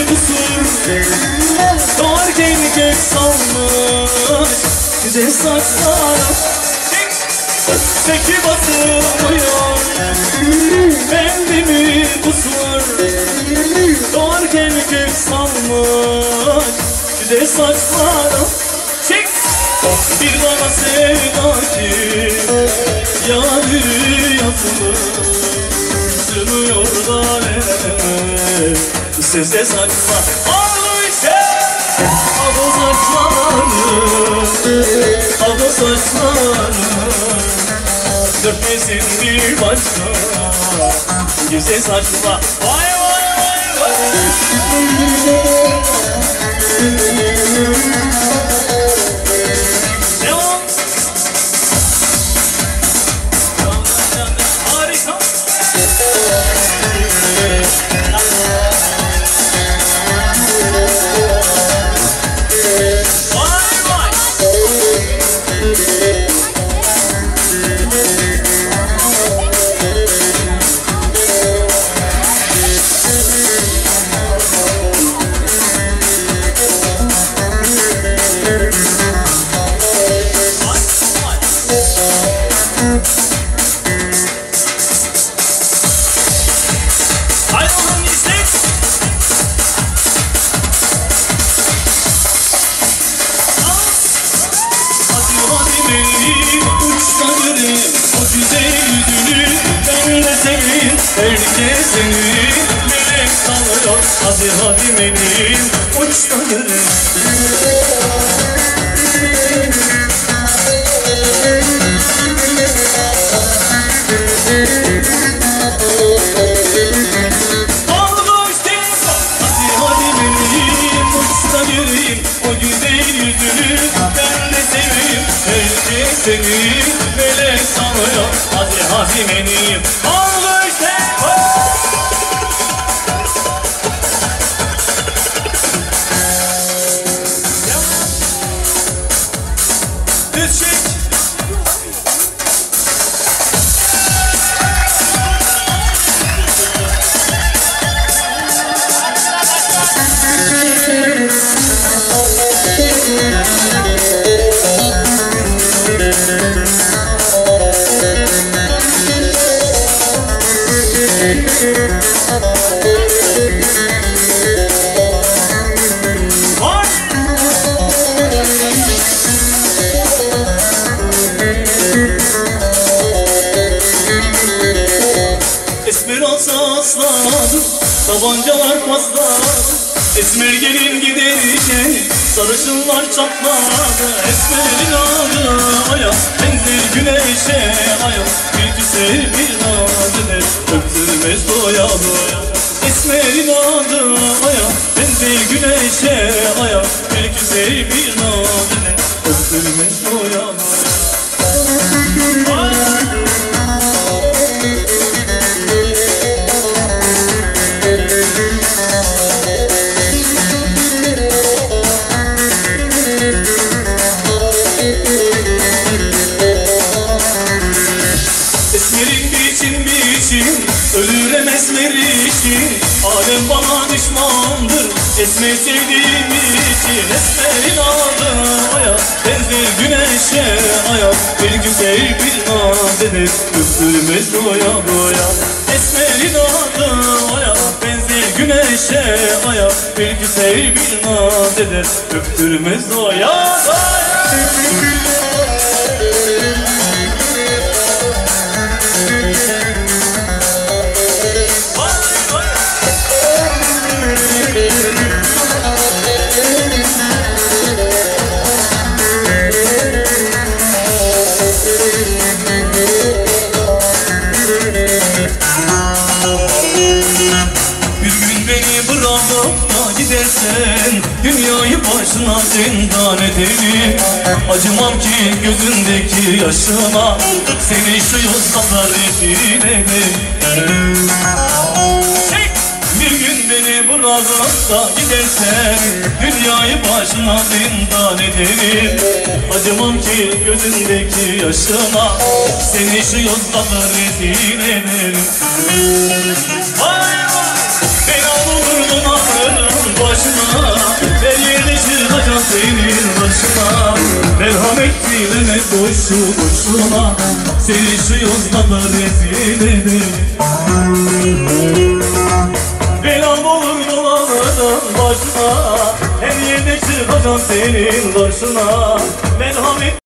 kusur, doğarken gök salmış güzel saçlarım. Çekip atılmıyor, bende mi kusur, doğarken gök salmış güzel saçlarım. Çek! Bir bana sevda ki yâri yazılır, sığmıyor da eleme bu sözde saçma. Ağlayacağım! Al o saçlarını, al o saçlarını, dörtmesin bir başka güzel saçma. Vay vay vay vay! Devam! Harika! Herkes seni melek sanıyor. Hadi hadi benim uçlarım. Hadi hadi benim uçlarım. O güzel yüzünü ben de seveyim. Herkes seni melek sanıyor. Hadi hadi benim Esmer olsa asladım, tabancalar pasladı. Esmer gelin giderken sarışınlar çatladı. Esmer'in adı aya, benzer güneşe aya, bir güzel bir naziler öptürmez doya doya. Esmer'in adı aya, benzer güneşe aya, bir güzel bir naziler öptürmez doya doya. Esmerin biçim ölürem esmer için, alem bana düşmandır esmer sevdiğim için. Esmerin adı aya, benzer güneşe aya, bir güzel bir nazedir öptürmez doya doya. Esmerin adı aya, benzer güneşe aya, bir güzel bir nazedir öptürmez doya doya. Bir gün beni bırakıp da gidersen, dünyayı başına zindan ederim. Acımam ki gözündeki yaşına, seni şu yolda rezil ederim. Bir gün beni bırakıp da gidersen, dünyayı başına zindan ederim. Acımam ki gözündeki yaşına, seni şu yolda rezil ederim. Vay vay, beni alırdın alırım, başına, her yerde çıkacağım senin başına. Merhamet dileme boşu boşuna, seni şu yozlarda rezil ederim. Belam olur dolanırım başına, her yerde çıkacağım senin karşına. Merhamet